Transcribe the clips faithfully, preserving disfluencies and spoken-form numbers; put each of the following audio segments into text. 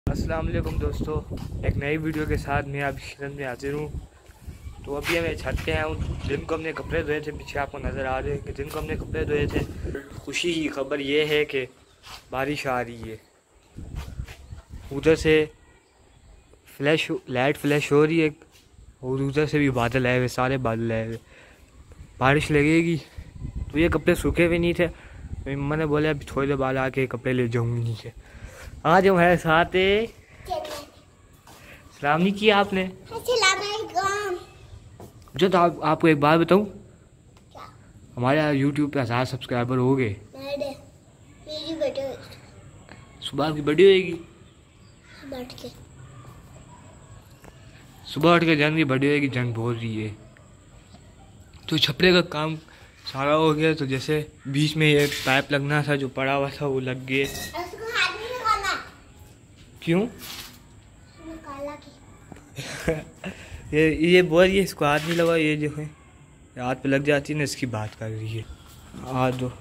अस्सलाम वालेकुम दोस्तों, एक नई वीडियो के साथ मैं आपकी खिदमत में हाजिर हूँ। तो अभी हमें छत पे आया हूँ। दिन को हमने कपड़े धोए थे, पीछे आपको नज़र आ रहे हैं कि दिन को हमने कपड़े धोए थे। खुशी की खबर ये है कि बारिश आ रही है। उधर से फ्लैश लाइट फ्लैश हो रही है और उधर से भी बादल आए हुए, सारे बादल आए हुए। बारिश लगेगी। तो ये कपड़े सूखे हुए नहीं थे, मैंने बोला अभी थोड़ी देर बाद आके कपड़े ले जाऊँगी नीचे। आज हमारे साथ सलाम नहीं किया आपने। जो तो आप, आपको एक बात बताऊं, हमारे यूट्यूब पे हजार सब्सक्राइबर हो गए। सुबह की बड़ी होएगी, सुबह उठ के जन की बड़ी होएगी। जन बोल रही है तो छपरे का काम सारा हो गया। तो जैसे बीच में ये पाइप लगना था जो पड़ा हुआ था वो लग गए। क्यों? ये ये बोल रही है इसको हाथ नहीं लगा। ये जो है हाथ पे लग जाती है ना, इसकी बात कर रही है। हाथ दो।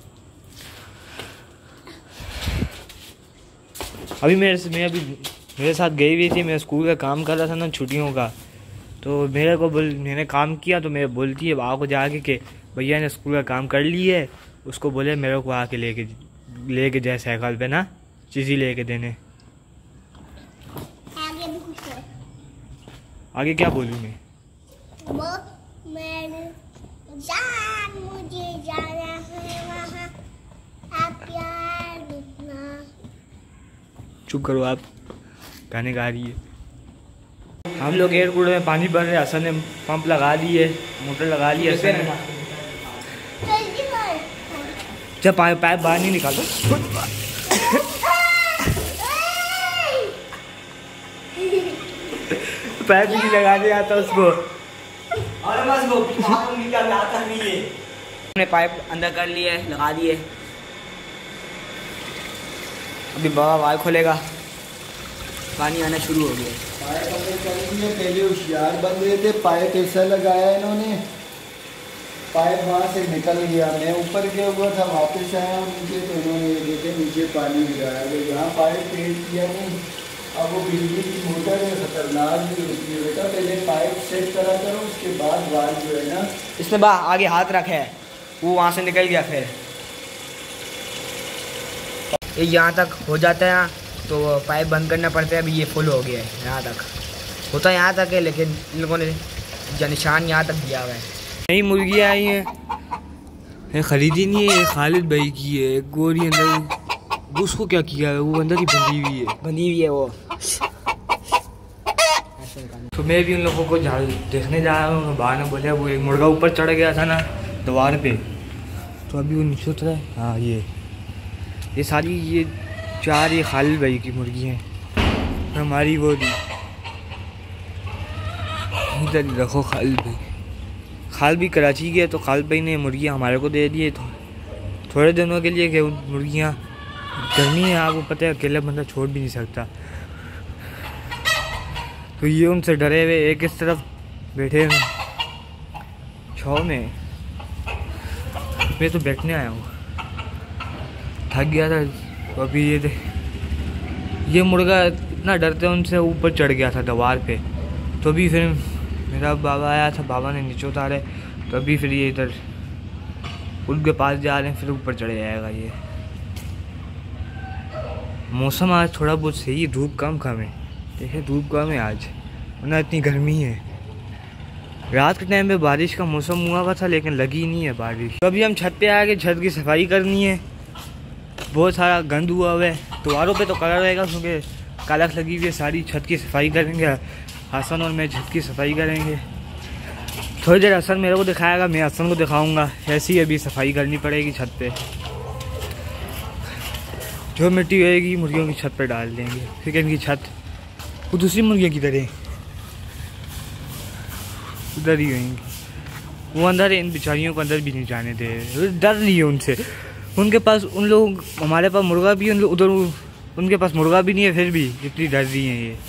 अभी मेरे से मैं अभी मेरे साथ गई हुई थी। मैं स्कूल का काम कर रहा था ना, छुट्टियों का। तो मेरे को बोल मैंने काम किया तो मैं बोलती है वहाँ को जाके कि भैया ने स्कूल का काम कर लिया है। उसको बोले मेरे को आके लेके लेके जाए साइकिल पे ना, चीज़ी लेके देने। आगे क्या बोलूँ मैं? वो मैंने जान मुझे जाना है वहाँ, आप प्यार देना। चुप करो आप, गाने गा रही है। हम लोग एयरपोर्ट में पानी भर रहे हैं। हसन ने पंप लगा ली है, मोटर लगा ली है हसन ने। जब पाइप पाइप बाहर नहीं निकालो। पैर भी नहीं लगाने आता उसको। अरे बस वो आता नहीं है। हमने पाइप अंदर कर लिए, लगा दिए। अभी बाबा वाल खोलेगा, पानी आना शुरू हो गया। पाइप अंदर कर दिए। पहले होशियार बन रहे थे, पाइप ऐसा लगाया इन्होंने, पाइप वहाँ से निकल गया। मैं ऊपर गया हुआ था, वापस आया नीचे तो इन्होंने देखे नीचे पानी गिराया। यहाँ पाइप पेट किया नहीं। अब वो बिजली की मोटर है, खतरनाक भी होती है बेटा। पहले पाइप सेट करा करो, उसके बाद वाल जो है ना। इसमें बा आगे हाथ रखे है, वो वहाँ से निकल गया। फिर ये यहाँ तक हो जाता है तो पाइप बंद करना पड़ता है। अभी ये फुल हो गया है, यहाँ तक होता है, यहाँ तक है। लेकिन इन लोगों ने निशान यहाँ तक दिया हुआ है। नई मुर्गियाँ आई हैं, ये खरीदी नहीं है, ये खालिद भाई की है। एक गोरी अंदर, उसको क्या किया है, वो अंदर ही बंधी हुई है, बंधी हुई है वो। तो मैं भी उन लोगों को देखने जा रहा हूँ। बाहर ने बोले वो एक मुर्गा ऊपर चढ़ गया था ना दीवार पे, तो अभी वो नीचे उतरा है। हाँ ये ये सारी ये चार ये खालिद भाई की मुर्गी हैं। हमारी वो दी इधर ही रखो। खालिद भाई खालिद भी कराची गए तो खालिद भाई ने मुर्गियाँ हमारे को दे दिए थो, थोड़े दिनों के लिए कि मुर्गियाँ गर्मी है, आपको पता है, अकेला बंदा छोड़ भी नहीं सकता। तो ये उनसे डरे हुए एक इस तरफ बैठे हैं छाँव में। मैं तो बैठने आया हूँ, थक गया था। तो अभी ये दे ये मुर्गा इतना डरते उनसे ऊपर चढ़ गया था दीवार पे। तो अभी फिर मेरा बाबा आया था, बाबा ने नीचे उतारे। तो अभी फिर ये इधर उनके पास जा रहे हैं, फिर ऊपर चढ़े जाएगा। ये मौसम आज थोड़ा बहुत सही है, धूप कम कम है। देखिए धूप कम है आज, वरना इतनी गर्मी है। रात के टाइम पे बारिश का मौसम हुआ हुआ था लेकिन लगी नहीं है बारिश। तो अभी हम छत पे आके छत की सफाई करनी है। बहुत सारा गंद हुआ हुआ है, दीवारों पे तो कलर रहेगा क्योंकि कालक लगी हुई है। सारी छत की सफाई करेंगे, हसन और मैं छत की सफाई करेंगे। थोड़ी देर हसन मेरे को दिखाएगा, मैं हसन को दिखाऊँगा। ऐसी अभी सफाई करनी पड़ेगी छत पे। जो मिट्टी होएगी मुर्गियों की छत पर डाल देंगे। फिर इनकी छत वो दूसरी मुर्गियाँ किधर है, उधर ही होंगी। वो अंदर है, इन बेचारियों को अंदर भी नहीं जाने दे, डर रही है उनसे। उनके पास उन लोग हमारे पास मुर्गा भी, उन लोग उधर उनके पास मुर्गा भी नहीं है, फिर भी इतनी डर रही हैं ये।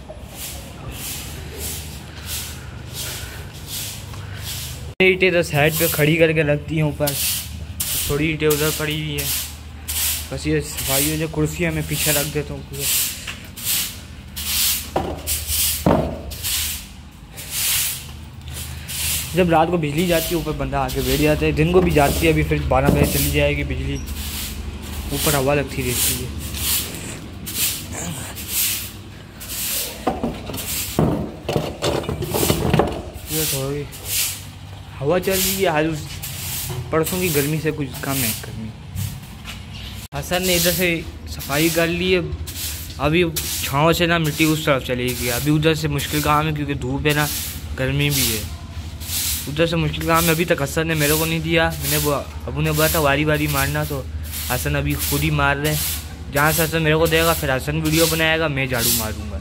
ईंटें इधर साइड पे खड़ी करके रखती हैं ऊपर, थोड़ी ईंटें उधर पड़ी हुई हैं। बस ये सफाई हो जाए। कुर्सियाँ मैं पीछे रख देता हूँ पूरा। जब रात को बिजली जाती है ऊपर बंदा आके बैठ जाता है, दिन को भी जाती है, अभी फिर बारह बजे चली जाएगी बिजली, ऊपर हवा लगती रहती है। ये थोड़ी हवा चल रही है, आज परसों की गर्मी से कुछ कम है गर्मी। हसन ने इधर से सफाई कर ली है, अभी छाँव से ना मिट्टी उस तरफ चलेगी, अभी उधर से मुश्किल काम है क्योंकि धूप है ना, गर्मी भी है, उधर से मुश्किल काम है। अभी तक हसन ने मेरे को नहीं दिया, मैंने वो अबू ने बोला था वारी वारी मारना, तो हसन अभी खुद ही मार रहे हैं। जहाँ से हसन मेरे को देगा फिर हसन वीडियो बनाएगा, मैं झाड़ू मारूंगा।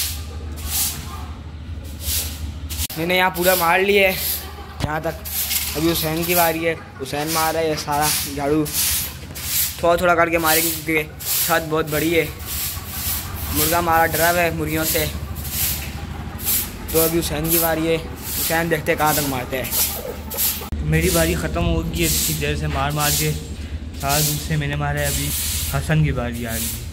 मैंने यहाँ पूरा मार लिया है यहाँ तक, अभी हुसैन की बारी है, हुसैन मार रहा है सारा झाड़ू, थोड़ा थोड़ा करके मारेंगे क्योंकि छत बहुत बड़ी है। मुर्गा मारा डरा हुआ है मुर्गियों से, तो अभी हुसैन की बारी है, हुसैन देखते कहाँ तक मारते हैं। मेरी बारी ख़त्म हो गई है, इतनी देर से मार मार के सारा दूर से मैंने मारा है, अभी हसन की बारी आ रही है।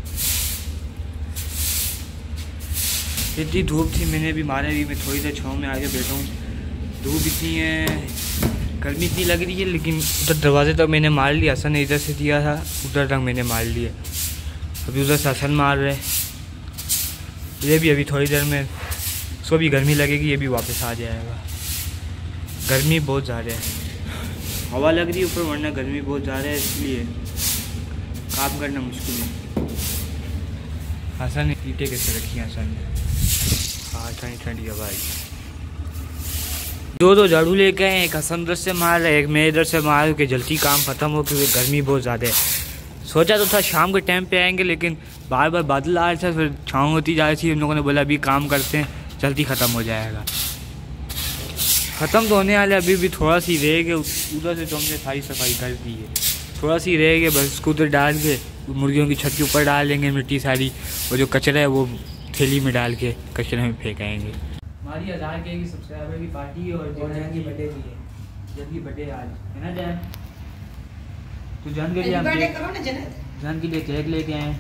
इतनी धूप थी मैंने भी मारा, भी मैं थोड़ी देर छाँव में आके बैठा हूँ, धूप इतनी है, गर्मी इतनी लग रही है, लेकिन उधर दरवाजे तक मैंने मार लिया, हसन ने इधर से दिया था उधर तक मैंने मार लिया, अभी उधर से हसन मार रहे। ये भी अभी थोड़ी देर में उसको भी गर्मी लगेगी, ये भी वापस आ जाएगा। गर्मी बहुत ज़्यादा है, हवा लग रही है ऊपर, वरना गर्मी बहुत ज़्यादा है, इसलिए काम करना मुश्किल है। हसन ने ईंटें कैसे रखी हैं, हसन ने हाँ ठंडी ठंडी हवा आई। दो दो झाड़ू लेके आए, एक हसन इधर से मार रहा है, एक मैं इधर से मार के जल्दी काम ख़त्म हो क्योंकि गर्मी बहुत ज़्यादा है। सोचा तो था शाम के टाइम पे आएंगे, लेकिन बार बार बादल आ रहा था, फिर छाँव होती जा रही थी, उन लोगों ने बोला अभी काम करते हैं जल्दी ख़त्म हो जाएगा। ख़त्म तो होने वाले, अभी भी थोड़ा सी रह गए, उधर से तो हमने सारी सफाई कर दी है, थोड़ा सी रह गए बस, उसको उधर डाल के मुर्गियों की छत के ऊपर डाल देंगे मिट्टी सारी, और जो कचरा है वो थैली में डाल के कचरे में फेंकाएंगे। हमारी हज़ार के की सब्सक्राइबर की पार्टी है और जान की बर्थडे भी है, जन की बर्थडे आज है ना जान, तो जान के लिए हम जान के लिए केक लेके आए।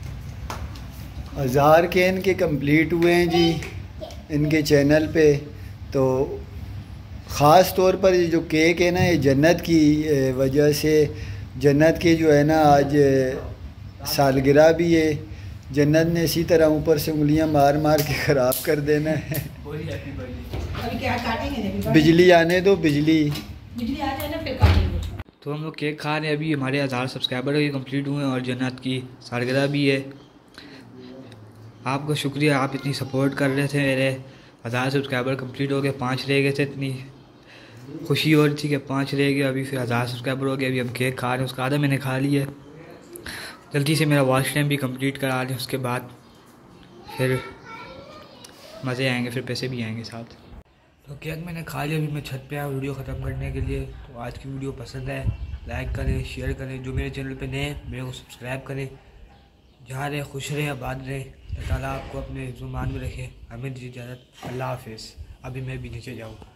हज़ार के इनके कंप्लीट हुए हैं जी इनके चैनल पे, तो ख़ास तौर पर ये जो केक है ना, ये जन्नत की वजह से, जन्नत के जो है ना आज सालगिरह भी है, जन्नत ने इसी तरह ऊपर से उंगलियां मार मार के ख़राब कर देना है। अभी क्या काटेंगे, बिजली आने दो, बिजली बिजली आ जाए ना फिर काटेंगे। तो हम लोग केक खा रहे हैं, अभी हमारे हज़ार सब्सक्राइबर भी कंप्लीट हुए हैं और जन्नत की सालगिरह भी है। आपका शुक्रिया, आप इतनी सपोर्ट कर रहे थे, मेरे हज़ार सब्सक्राइबर कंप्लीट हो गए, पाँच रह गए थे, इतनी खुशी हो रही थी कि पाँच रह गए, अभी फिर हज़ार सब्सक्राइबर हो गए। अभी हम केक खा रहे हैं, उसका आधा मैंने खा लिया, जल्दी से मेरा वॉच टाइम भी कंप्लीट करा लें, उसके बाद फिर मज़े आएंगे, फिर पैसे भी आएंगे साथ। तो केक मैंने खा लिया, अभी मैं छत पे आया वीडियो ख़त्म करने के लिए। तो आज की वीडियो पसंद है लाइक करें, शेयर करें, जो मेरे चैनल पे नए हैं मेरे को सब्सक्राइब करें। जहाँ रहे खुश रहे, आबाद रहे, अल्लाह ताला आपको अपने जुमान में रखे। हमें दीजिए इजाज़त, अल्लाह हाफिज़। अभी मैं भी नीचे जाऊँ।